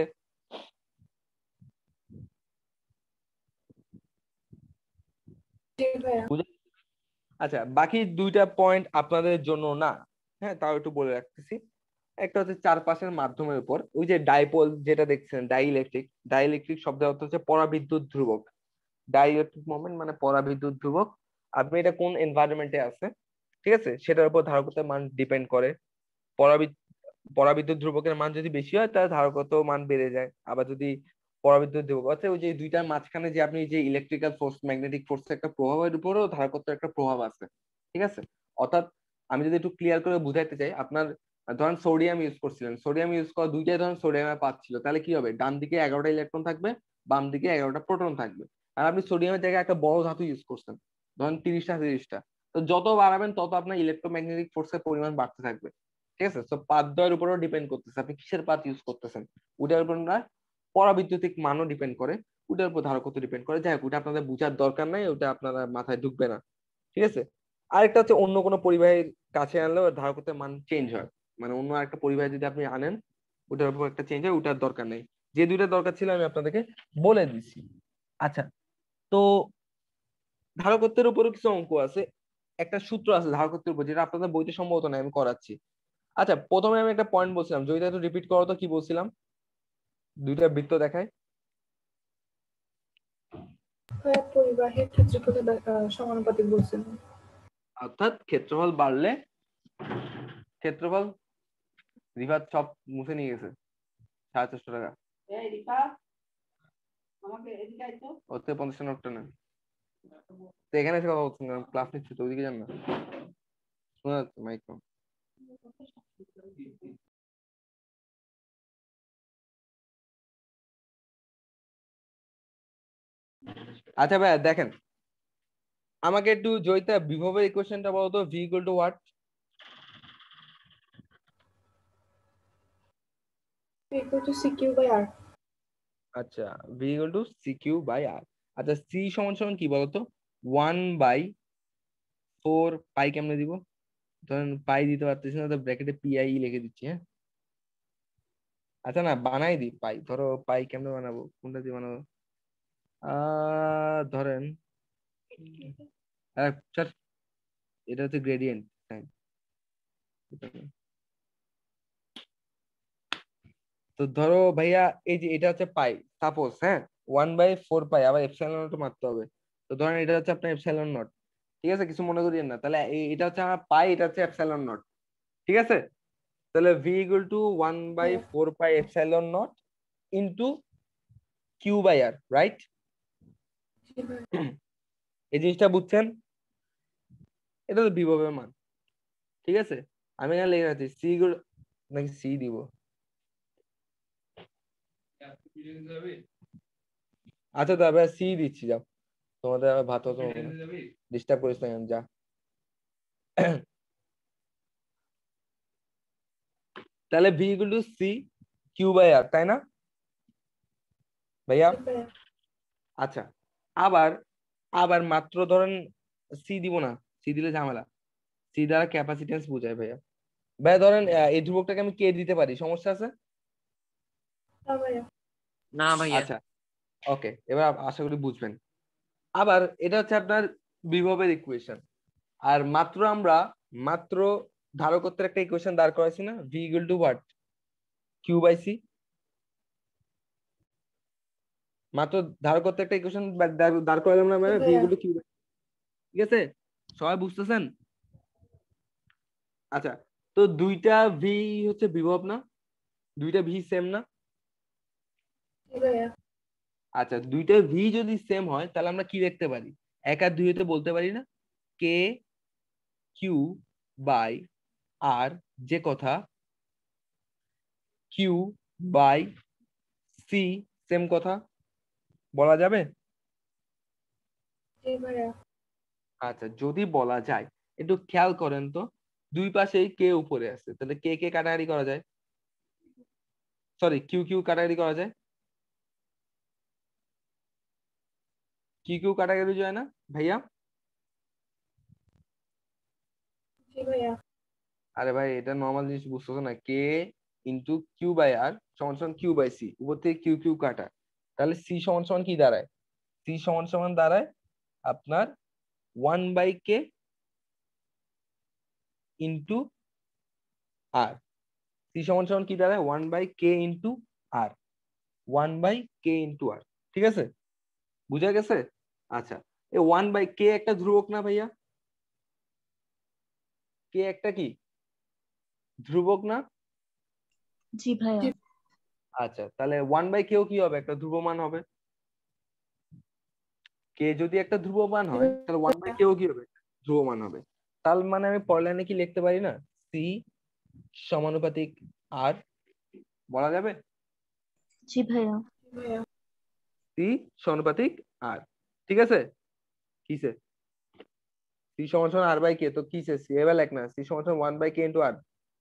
আচ্ছা, বাকি দুইটা পয়েন্ট আপনাদের জন্য না, হ্যাঁ তাও একটু বলে রাখতেছি। একটা হচ্ছে চারপাশের মাধ্যমের উপর, ওই যে ডাইপোল যেটা দেখছেন, ডাইইলেকট্রিক। ডাইইলেকট্রিক শব্দের অর্থ হচ্ছে পরাবিদ্যুৎ ধ্রুবক। ডাইইলেকট্রিক মোমেন্ট মানে পরাবিদ্যুৎ ধ্রুবক। আপনি এটা কোন এনভায়রনমেন্টে আছে, ঠিক আছে, সেটার উপর ধারকত্বের মান ডিপেন্ড করে। পরাবিদ্যুৎ পরাবিদ্যুৎ ধ্রুবকের মান যদি বেশি হয় তাহলে ধারকত্ব মান বেড়ে যায়। আবার যদি পরাবিদ্যুৎ ধ্রুবক অর্থাৎ ওই যে দুইটার মাঝখানে যে আপনি যে ইলেকট্রিক্যাল ফোর্স, ম্যাগনেটিক ফোর্সের একটা প্রভাবের উপরেও ধারকত্ব একটা প্রভাব আছে। ঠিক আছে, অর্থাৎ আমি যদি একটু ক্লিয়ার করে বুঝাইতে চাই, আপনার ধরেন সোডিয়াম ইউজ করছিলেন, সোডিয়াম ইউজ করা দুইটাই ধরেন সোডিয়ামের পাত ছিল, তাহলে কি হবে, ডান দিকে এগারোটা ইলেকট্রন থাকবে, বাম দিকে এগারোটা প্রোটন থাকবে। আর আপনি সোডিয়ামের জায়গায় একটা বড় ধাতু ইউজ করছেন, ধরেন তিরিশটা তিরিশটা, তো যত বাড়াবেন তত আপনার ইলেকট্রোম্যাগনেটিক ফোর্সের পরিমাণ বাড়তে থাকবে। ঠিক আছে, তো পাত দ্বয়ের উপরেও ডিপেন্ড করতেছে আপনি কিসের পাত ইউজ করতেছেন, ওটার উপর না পরাবিদ্যুতিক মানও ডিপেন্ড করে, ওটার উপর ধারকত্ব ডিপেন্ড করে। যাই হোক, ওটা আপনাদের বোঝার দরকার নাই, ওটা আপনারা মাথায় ঢুকবে না। ঠিক আছে, আরেকটা হচ্ছে অন্য কোনো পরিবাহীর কাছে আনলেও ধারকত্বের মান চেঞ্জ হয়, মানে অন্য একটা পরিবাহী যদি আপনি আনেন ওটার উপর একটা চেঞ্জ হয়, ওটার দরকার নেই। যে দুইটা দরকার ছিল আমি আপনাদেরকে বলে দিছি। আচ্ছা, তো ধারকত্বের উপরও কিছু অঙ্ক আছে, একটা সূত্র আছে ধারকত্বের উপর, যেটা আপনাদের বইতে সম্ভবত নাই, আমি করাচ্ছি। আচ্ছা, প্রথমে আমি একটা পয়েন্ট বলছিলাম, জয়িতা একটু রিপিট করো তো, কি বলছিলাম? দুইটা বৃত্ত দেখায়, পরিবাহীর ক্ষেত্রফলের সমানুপাতিক বলছিলাম। অর্থাৎ ক্ষেত্রফল বাড়লে ক্ষেত্রফল, রিফাত সব মুছে নিয়ে গেছে, সাড়ে চারশো টাকা ওতে পঞ্চাশ নোটটা নেন। তো এখানে এসে কথা বলছেন, ক্লাস নিচ্ছি তো, ওইদিকে যান না, শোনা যাচ্ছে মাইক্রো। আচ্ছা ভাইয়া দেখেন, আমাকে একটু জয়িতা বিভবের ইকুয়েশনটা বলো তো, V equal to what? Equal to C Q by R. আচ্ছা, V equal to C Q by R. আচ্ছা, সি সমান সমান কি বলতো, ওয়ান বাই ফোর পাই। কেমনে দিব? ধরেন পাই দিতে পারতেছি না, তো ব্র্যাকেটে পি আই লিখে দিচ্ছি, হ্যাঁ। আচ্ছা না, বানাই দিই পাই। ধরো পাই কেমনে বানাবো, কোনটা দিয়ে বানাবো? আহ ধরেন আহ, স্যার, এটা হচ্ছে গ্রেডিয়েন্ট। তো ধরো ভাইয়া, এই যে এটা হচ্ছে পাই, সাপোজ, হ্যাঁ, ওয়ান বাই ফোর পাই, আবার এপসাইলন নট মারতে হবে। তো ধরেন এটা হচ্ছে আপনার এপসাইলন নট, ঠিক আছে, কিছু মনে করিয়েন না। তাহলে এই- এটা হচ্ছে আমার পাই, এটা হচ্ছে এপসাইলন নট, ঠিক আছে। তাহলে V equal to one by four pi epsilon naught into Q by R, right? এই জিনিসটা বুঝছেন? এটা তো বিভবের মান, ঠিক আছে। আমি এখানে লিখে রাখছি সি ইকুয়াল, নাকি সি দিব? আচ্ছা তবে সি দিচ্ছি, যাও, তোমাদের আবার ভাত হতো, ডিস্টার্ব করিস না, যা। তাহলে V equal to C Q by R, তাই না ভাইয়া? জি ভাইয়া। আচ্ছা, আবার আবার মাত্র ধরেন সি দিব না, সি দিলে ঝামেলা। সি দ্বারা ক্যাপাসিটেন্স বোঝায় ভাইয়া। ভাইয়া ধরেন আহ, এই ধ্রুবকটাকে আমি কে দিতে পারি, সমস্যা আছে? না ভাইয়া। না ভাইয়া। আচ্ছা ওকে, এবার আ- আশা করি বুঝবেন। আবার এটা হচ্ছে আপনার বিভবের ইকুয়েশন। আর মাত্র আমরা মাত্র ধারকত্বের একটা ইকুয়েশন দাঁড় করাইছি না, V equal to what, Q by C. মাত্র ধারকত্বের একটা ইকুয়েশন দাঁড় করালাম না, জি ভি ভাইয়া। Equal to Q. ঠিক আছে, সবাই বুঝতেছেন? আচ্ছা, তো দুইটা ভি হচ্ছে বিভব না, দুইটা ভি সেম না? জি ভাইয়া। আচ্ছা, দুইটা ভি যদি সেম হয় তাহলে আমরা কি দেখতে পারি, এক আর দুই হতে বলতে পারি না কে কিউ বাই আর, যে কথা কিউ বাই সি সেম কথা বলা যাবে? জি ভাইয়া। আচ্ছা, যদি বলা যায়, একটু খেয়াল করেন তো, দুই পাশেই কে উপরে আছে, তাহলে কে কে কাটাকাটি করা যায়, সরি কিউ কিউ কাটাকাটি করা যায়, কিউ কিউ কাটাকাটি যায় না ভাইয়া? জি ভাইয়া। আরে ভাই, এটা নর্মাল জিনিস বুঝতেছো না, K into Q by R সমান সমান কিউ বাই সি, উপর থেকে কিউ কিউ কাটা, তাহলে সি সমান সমান কি দাঁড়ায়, সি সমান সমান দাঁড়ায় আপনার one by K into R. C সমান সমান কি দাঁড়ায়, one by K into R, one by K into R. ঠিক আছে, বুঝা গেছে? আচ্ছা, এই ওয়ান বাই কে একটা ধ্রুবক না ভাইয়া? কে একটা কি ধ্রুবক না? জি ভাইয়া। জি। আচ্ছা, তাহলে ওয়ান বাই কেও কি হবে, একটা ধ্রুবমান হবে। কে যদি একটা ধ্রুবমান হয় তাহলে ওয়ান বাই কেও কি হবে, ধ্রুবমান হবে। তার মানে আমি পরের লাইনে কি লিখতে পারি না, সি সমানুপাতিক আর, বলা যাবে? জি ভাইয়া। জি ভাইয়া। সি সমানুপাতিক আর। ঠিক আছে, কিসে সি সমান সমান আর বাই কে, তো কিসে সি এবার লেখ না, সি সমান সমান one by K into R.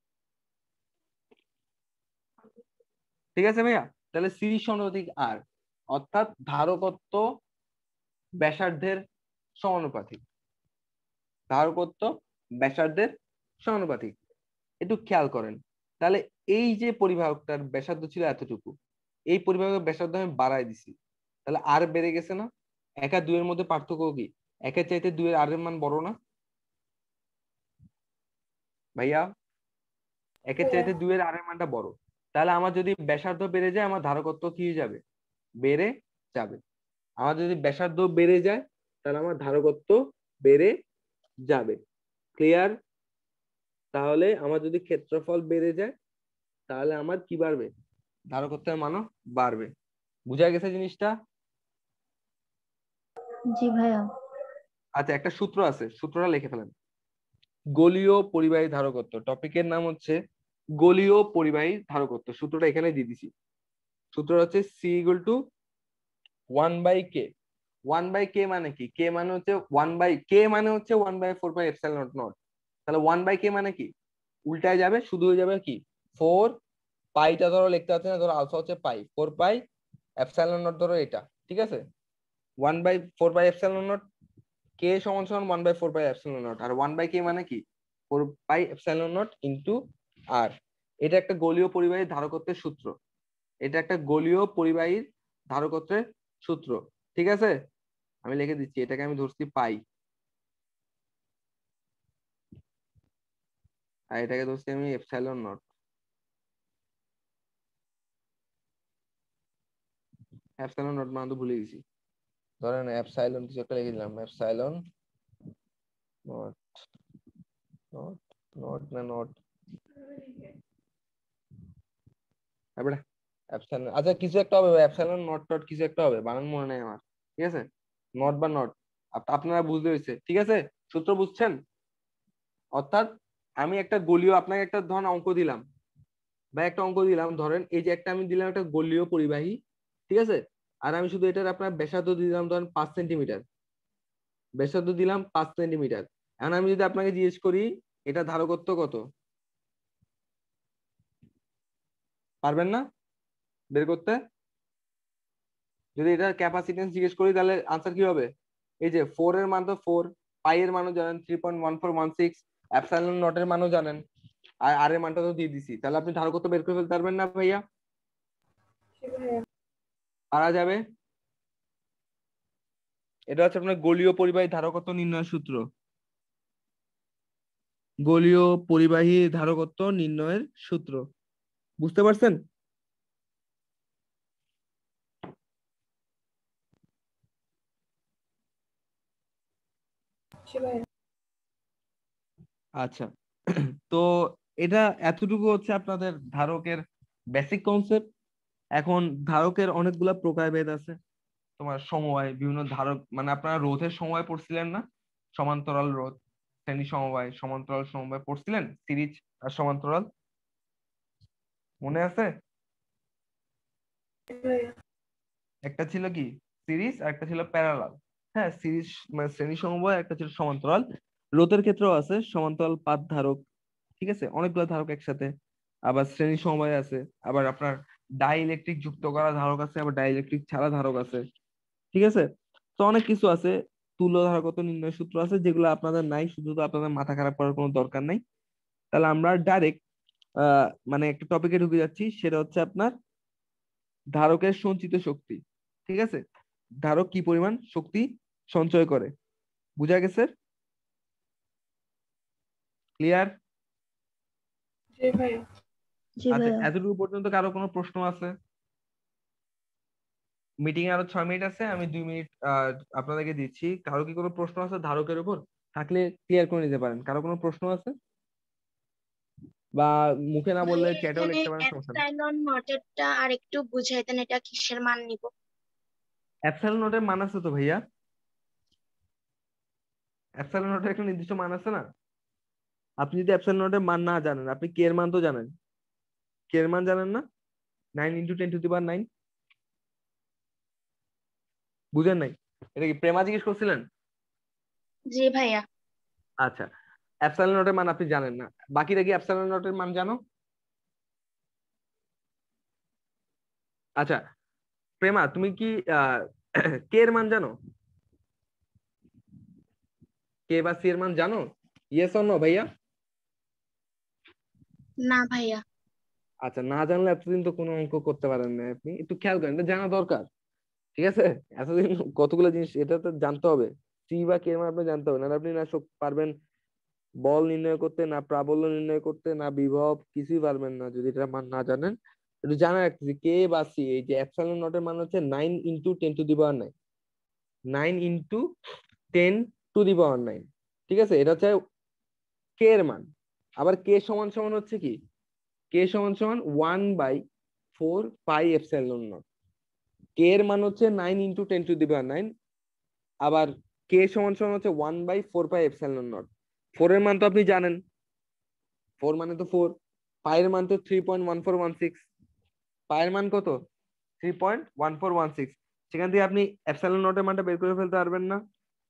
ঠিক আছে ভাইয়া, তাহলে সি সমানুপাতিক আর, অর্থাৎ ধারকত্ব ব্যাসার্ধের সমানুপাতিক, ধারকত্ব ব্যাসার্ধের সমানুপাতিক। একটু খেয়াল করেন, তাহলে এই যে পরিবাহকটার ব্যাসার্ধ ছিল এতটুকু, এই পরিবাহকের ব্যাসার্ধ আমি বাড়াই দিছি, তাহলে আর বেড়ে গেছে না? এক আর দুইয়ের মধ্যে পার্থক্য কি, একের চাইতে দুইয়ের আর এর মান বড় না ভাইয়া? একের চাইতে দুইয়ের আর এর মানটা বড়, তাহলে আমার যদি ব্যাসার্ধ বেড়ে যায় আমার ধারকত্ব কি হয়ে যাবে, বেড়ে যাবে। আমার যদি ব্যাসার্ধ বেড়ে যায় তাহলে আমার ধারকত্ব বেড়ে যাবে। ক্লিয়ার? তাহলে আমার যদি ক্ষেত্রফল বেড়ে যায় তাহলে আমার কি বাড়বে, ধারকত্বের মানও বাড়বে। বুঝা গেছে জিনিসটা? জি ভাইয়া। আচ্ছা, একটা সূত্র আছে, সূত্রটা লিখে ফেলেন। গোলীয় পরিবাহী ধারকত্ব, টপিকের নাম হচ্ছে গোলীয় পরিবাহী ধারকত্ব, সূত্রটা এখানে দিয়ে দিছি। সূত্রটা হচ্ছে C equal to one by K. One by K মানে কি, কে মানে হচ্ছে ওয়ান বাই কে মানে হচ্ছে one by four by epsilon naught naught. তাহলে ওয়ান বাই কে মানে কি, উল্টায় যাবে, শুধু হয়ে যাবে কি ফোর পাইটা, ধরো লিখতে পারছি না, ধরো আলফা হচ্ছে pi, four pi epsilon naught, ধরো এটা। ঠিক আছে, one by four by epsilon naught, K সমান সমান one by four by epsilon naught, আর ওয়ান বাই কে মানে কি four pi epsilon naught into R. এটা একটা গোলীয় পরিবাহীর ধারকত্বের সূত্র, এটা একটা গোলীয় পরিবাহীর ধারকত্বের সূত্র। ঠিক আছে, আমি লিখে দিচ্ছি, এটাকে আমি ধরছি পাই, আর এটাকে ধরছি আমি এপসাইলন নট। এপসাইলন নট মানে তো ভুলে গেছি, ধরেন এপসাইলন কিছু একটা লিখে দিলাম, এপসাইলন নট, নট নট না নট, এবারে এপসাইলন, আচ্ছা কিছু একটা হবে, এপসাইলন নট টট কিছু একটা হবে, বানান মনে নেই আমার। ঠিক আছে, নট বা নট, আপনারা বুঝতে হয়েছে? ঠিক আছে, সূত্র বুঝছেন? অর্থাৎ আমি একটা গোলীয়, আপনাকে একটা ধরুন অঙ্ক দিলাম বা একটা অঙ্ক দিলাম, ধরেন এই যে একটা আমি দিলাম একটা গোলীয় পরিবাহী, ঠিক আছে, আর আমি শুধু এটার আপনার ব্যাসার্ধ দিলাম ধরেন পাঁচ সেন্টিমিটার, ব্যাসার্ধ দিলাম পাঁচ সেন্টিমিটার। এখন আমি যদি আপনাকে জিজ্ঞেস করি এটা ধারকত্ব কত, পারবেন না বের করতে? যদি এটা ক্যাপাসিটেন্স জিজ্ঞেস করি তাহলে আনসার কি হবে? এই যে ফোর এর মান তো ফোর, পাই এর মানও জানেন three point one four one six, epsilon naught এর মানও জানেন, আর আর এর মানটা তো দিয়ে দিছি, তাহলে আপনি ধারকত্ব বের করে ফেলতে পারবেন না ভাইয়া? জি ভাইয়া। পারা যাবে। এটা হচ্ছে আপনার গোলীয় পরিবাহী ধারকত্ব নির্ণয়ের সূত্র। গোলীয় পরিবাহী ধারকত্ব নির্ণয়ের সূত্র বুঝতে পারছেন? জি ভাইয়া। আচ্ছা, তো এটা এতটুকু হচ্ছে আপনাদের ধারকের বেসিক কনসেপ্ট। এখন ধারকের অনেকগুলা প্রকারভেদ আছে। তোমার সমবায়, বিভিন্ন ধারক, মানে আপনারা রোধের সমবায় পড়ছিলেন না? সমান্তরাল রোধ, শ্রেণী সমবায়, সমান্তরাল সমবায় পড়ছিলেন, সিরিজ আর সমান্তরাল, মনে আছে? জি ভাইয়া। একটা ছিল কি সিরিজ আর একটা ছিল প্যারালাল। হ্যাঁ, সিরিজ মানে শ্রেণী সমবায়, একটা ছিল সমান্তরাল। রোধের ক্ষেত্রেও আছে সমান্তরাল পাত ধারক, ঠিক আছে, অনেকগুলো ধারক একসাথে। আবার শ্রেণী সমবায় আছে, আবার আপনার ডাই ইলেকট্রিক যুক্ত করা ধারক আছে, আবার ডাই ইলেকট্রিক ছাড়া ধারক আছে, ঠিক আছে। তো অনেক কিছু আছে, তুল্য ধারকত্ব নির্ণয় সূত্র আছে, যেগুলো আপনাদের নাই, শুধু তো আপনাদের মাথা খারাপ করার কোনো দরকার নাই। তাহলে আমরা ডাইরেক্ট আহ মানে একটা টপিকে ঢুকে যাচ্ছি, সেটা হচ্ছে আপনার ধারকের সঞ্চিত শক্তি, ঠিক আছে। ধারক কি পরিমাণ শক্তি সঞ্চয় করে, বুঝা গেছে? ক্লিয়ার? জি ভাইয়া। জি আচ্ছা, ভাইয়া। এতটুকু পর্যন্ত কারো কোনো প্রশ্ন আছে? মিটিং এ আরো ছয় মিনিট আছে, আমি দুই মিনিট আহ আপনাদেরকে দিচ্ছি। কারো কি কোনো প্রশ্ন আছে ধারকের উপর? থাকলে ক্লিয়ার করে নিতে পারেন। কারো কোনো প্রশ্ন আছে? বা মুখে না বললে ভাইয়া চ্যাটেও এখানে লিখতে পারেন, সমস্যা নেই। এপসাইলন নটেরটা আর একটু বুঝাইতেন, এটা কিসের মান নিব? অ্যাপসাইলন নোটের মান আছে তো ভাইয়া, অ্যাপসাইলন নোটের একটা নির্দিষ্ট মান আছে না? আপনি যদি অ্যাপসাইলন নোটের মান না জানেন, আপনি কে এর মান তো জানেন, কে এর মান জানেন না? Nine into ten to the power nine, বুঝেন নাই? এটা কি প্রেমা জিজ্ঞেস করছিলেন? জি ভাইয়া। আচ্ছা, অ্যাপসাইলন নটের মান আপনি জানেন না, বাকিরা কি অ্যাপসাইলন নটের মান জানো? আচ্ছা, প্রেমা তুমি কি আহ কে এর মান জানো? কে বা সি এর মান জানো? ইয়েস অর নো ভাইয়া? না ভাইয়া। আচ্ছা, না জানলে এতদিন তো কোনো অঙ্ক করতে পারেন না, আপনি একটু খেয়াল করেন, এটা জানা দরকার, ঠিক আছে। এতদিন কতগুলো জিনিস এটা তো জানতে হবে, সি বা কে এর মান আপনি জানতে হবে, না আপনি না সব পারবেন বল নির্ণয় করতে, না প্রাবল্য নির্ণয় করতে, না বিভব, কিছুই পারবেন না যদি এটা মান না জানেন। একটু জানা রাখতেছি, কে বা সি, এই যে এপসাইলন নটের মান হচ্ছে nine into ten to the power nine, nine into ten to the power nine, ঠিক আছে। এটা হচ্ছে কে এর মান। আবার কে সমান সমান হচ্ছে কি, কে সমান সমান one by four pi epsilon naught. K এর মান হচ্ছে nine into ten to the power nine, আবার কে সমান সমান হচ্ছে one by four pi epsilon naught. Four এর মান তো আপনি জানেন, ফোর মানে তো ফোর, পায়ের মান তো three point one four one six, পায়ের মান কত? Three point one four one six. সেখান থেকে আপনি এপসাইলন নটের মানটা বের করে ফেলতে পারবেন না?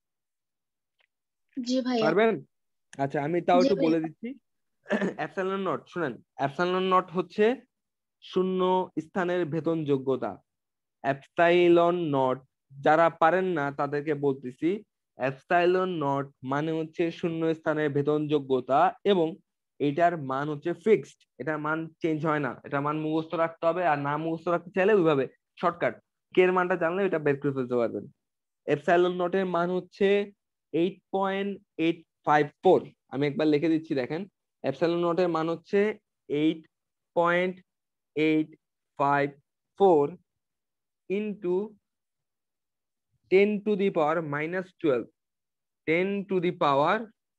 জি ভাইয়া। পারবেন? আচ্ছা, আমি তাও জি একটু বলে ভাইয়া। দিচ্ছি। অ্যাপসাইলন নট শুনেন, অ্যাপসাইলন নট হচ্ছে শূন্য স্থানের ভেতন যোগ্যতা। অ্যাপসাইলন নট, যারা পারেন না তাদেরকে বলতেছি, অ্যাপসাইলন নট মানে হচ্ছে শূন্য স্থানের ভেতন যোগ্যতা, এবং এটার মান হচ্ছে ফিক্সড, এটার মান চেঞ্জ হয় না, এটার মান মুখস্থ রাখতে হবে, আর না মুখস্থ রাখতে চাইলে ওইভাবে শর্টকাট কে এর মানটা জানলে এটা বের করে ফেলতে পারবেন। এপসাইলন নটের মান হচ্ছে eight point eight five four. আমি একবার লিখে দিচ্ছি, দেখেন, এপসাইলন নটের মান হচ্ছে eight point eight five four into ten to the power minus twelve, ten to the power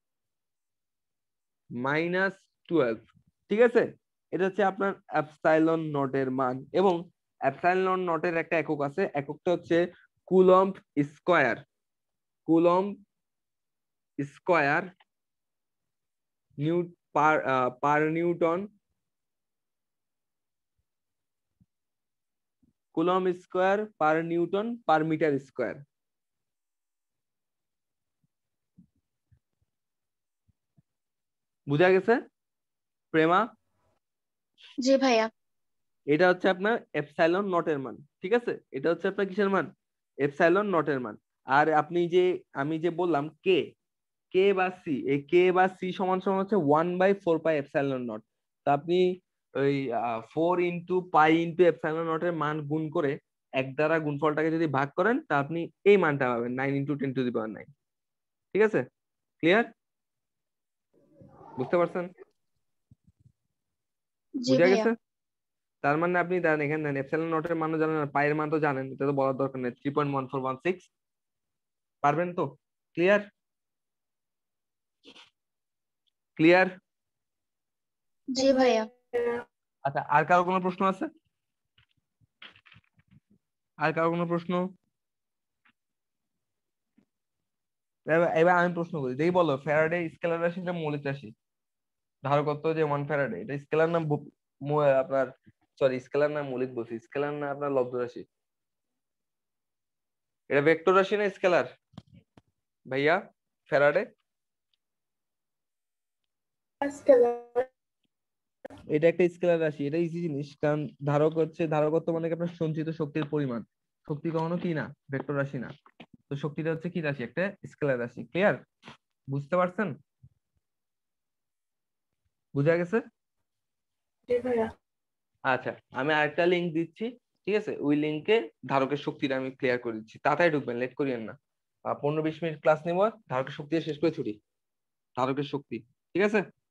minus twelve, ঠিক আছে। এটা হচ্ছে আপনার অ্যাপসাইলন নটের মান। এবং অ্যাপসাইলন নটের একটা একক আছে, এককটা হচ্ছে coulomb square, coulomb square new per per newton, coulomb square per newton per metre square. বুঝা গেছে প্রেমা? জি ভাইয়া। এটা হচ্ছে আপনার এপসাইলন নটের মান, ঠিক আছে? এটা হচ্ছে আপনার কিসের মান? এপসাইলন নটের মান। আর আপনি যে আমি যে বললাম কে কে বা সি, এই কে বা সি সমান সমান হচ্ছে one by four pi epsilon naught. তা আপনি ওই four into pi into epsilon নটের মান গুণ করে এক দ্বারা গুণফলটাকে যদি ভাগ করেন তা আপনি এই মানটা পাবেন, nine into ten to the power nine. ঠিক আছে, ক্লিয়ার? বুঝতে পারছেন? জি বুঝা ভাইয়া। গেছে? তার মানে আপনি জানেন এখানে দেন এপসাইলন নটের মানও জানেন আর পাই এর মান তো জানেন, এটা তো বলার দরকার নেই, three point one four one six. পারবেন তো? ক্লিয়ার? ক্লিয়ার? জি ভাইয়া। আচ্ছা, আর কারো কোনো প্রশ্ন আছে? আর কারো কোনো প্রশ্ন? এবার এবার আমি প্রশ্ন করি, দেখি বলো ফ্যারাডে স্কেলার রাশি না মৌলিক রাশি? ধারকত্ব যে ওয়ান ফ্যারাডে, এটা স্কেলার না ব- ম- আপনার সরি স্কেলার না মৌলিক, বলছি স্কেলার না আপনার লব্ধ রাশি? এটা ভেক্টর রাশি না স্কেলার ভাইয়া ফ্যারাডে? এটা একটা স্কেলার রাশি, এটা ইজি জিনিস, কারণ ধারক হচ্ছে ধারকত্ব মানে কি আপনার সঞ্চিত শক্তির পরিমাণ। শক্তি কখনো কি না, ভেক্টর রাশি না। তো শক্তিটা হচ্ছে কি রাশি? একটা স্কেলার রাশি। ক্লিয়ার? বুঝতে পারছেন? বুঝা গেছে? জি ভাইয়া। আচ্ছা, আমি আরেকটা লিংক দিচ্ছি, ঠিক আছে? ওই লিংকে ধারকের শক্তিটা আমি ক্লিয়ার করে দিচ্ছি, তাড়াতাড়ি ঢুকবেন, লেট করিয়েন না। আহ, পনেরো বিশ মিনিট ক্লাস নেব, ধারকের শক্তি শেষ করে ছুটি। ধারকের শক্তি, ঠিক আছে?